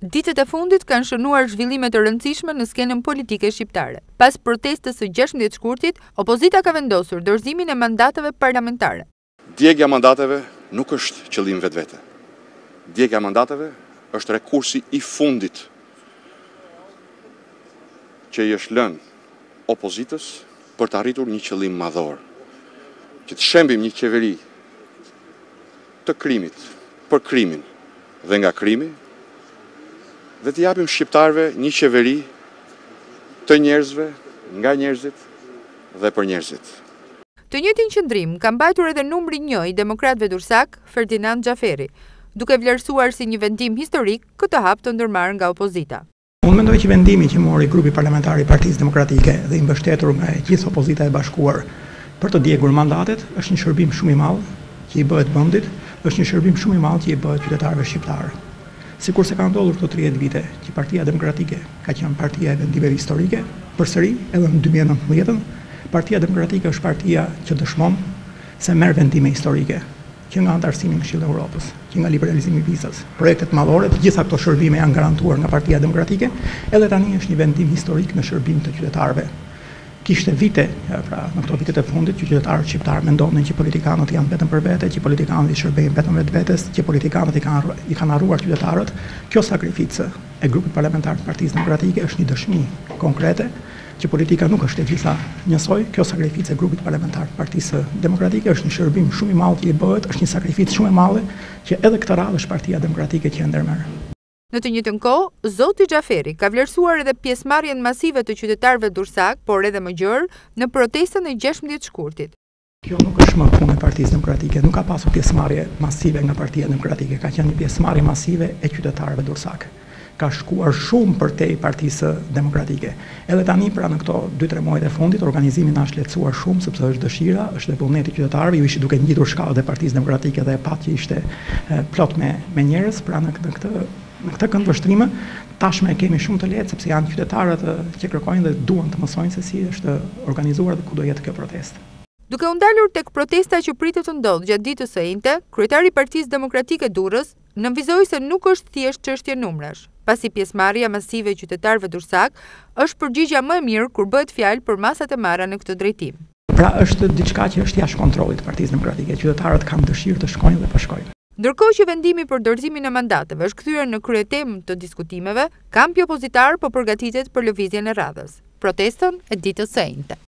Ditët e fundit kanë shënuar zhvillime të rëndësishme në skenën politike shqiptare. Pas protestës së 16 shkurtit, opozita ka vendosur dorëzimin e mandateve parlamentare. Djegja mandateve nuk është qëllim vetvete. Djegja mandateve është rekursi i fundit që i është lënë opozitës për të arritur një qëllim madhor, që të shembim një qeveri të krimit për krimin dhe nga krimi, dhe të japim shqiptarve një qeveri të njerëzve, nga njerëzit dhe për njerëzit. Të njëjtin qëndrim ka mbajtur edhe numri 1 i demokratëve dursak, Ferdinand Xhaferi, duke vlerësuar si një vendim historik këtë hap të ndërmarrë nga opozita. Unë mendoj që vendimi që mori grupi parlamentar i Partisë Demokratike dhe i mbështetur nga e gjithë opozita e bashkuar për të djegur mandatet është një shërbim shumë i madh që i bëhet vendit, është një shërbim shumë i madh që i bëhet qytetarëve shqiptarë. Sikur se ka ndodhur këto 30 vite që Partia Demokratike ka qenë partia e vendimeve historike, përsëri edhe në 2019, Partia Demokratike është partia që dëshmon se merr vendime historike, që nga antarësimi në Këshillin e Evropës, që nga liberalizimi i vizas, projektet madhore, të gjitha këto shërbime janë garantuar nga Partia Demokratike, edhe tani është një vendim historik në shërbim të qytetarëve. Kishte vite, pra në këto vitet e fundit, që qytetarët shqiptarë mendonin që politikanët janë vetëm për vete, që politikanët i shërbejnë vetëm vetvetes, që politikanët i kanë harruar qytetarët. Kjo sakrificë e grupit parlamentar të Partisë Demokratike është një dëshmi konkrete që politika nuk është e gjitha njësoj. Kjo sakrificë e grupit parlamentar të Partisë Demokratike është një shërbim shumë i madh që i bëhet, është një sakrificë shumë e madhe që edhe këtë radhë është Partia Demokratike që e ndërmerr. Në të njëjtën kohë, zoti Xhaferi ka vlerësuar edhe pjesëmarrjen masive të qytetarëve dursak, por edhe më gjerë, në protestën e 16 shkurtit. Kjo nuk është më punë e Partisë Demokratike, nuk ka pasur pjesëmarrje masive nga Partia Demokratike, ka qenë një pjesëmarrje masive e qytetarëve dursak. Ka shkuar shumë përtej Partisë Demokratike. Edhe tani pra në këto 2-3 muajt e fundit organizimi na është lehtësuar shumë sepse është dëshira, është dhe vullneti i qytetarëve, ju ishte duke ngjitur shkallët e Partisë Demokratike dhe e pat që ishte plot me njerëz, pra në këtë këndvështrime tashmë e kemi shumë të lehtë sepse janë qytetarët që kërkojnë dhe duan të mësojnë se si është organizuar dhe ku do jetë kjo protestë. Duke u ndalur tek protesta që pritet të ndodhë gjatë ditës së njëjtë, kryetari i Partisë Demokratike Durrës nënvizoi se nuk është thjesht çështje numrash, pasi pjesëmarrja masive e qytetarëve dursak është përgjigjja më e mirë kur bëhet fjalë për masat e marra në këtë drejtim. Pra është diçka që është jashtë kontrollit të Partisë Demokratike. Qytetarët kanë dëshirë të shkojnë dhe po shkojnë. Ndërkohë që vendimi për dorëzimin e mandateve është kthyer në kryetemë të diskutimeve, kampi opozitar po përgatitet për lëvizjen e radhës, protestën e ditës së njëjtë.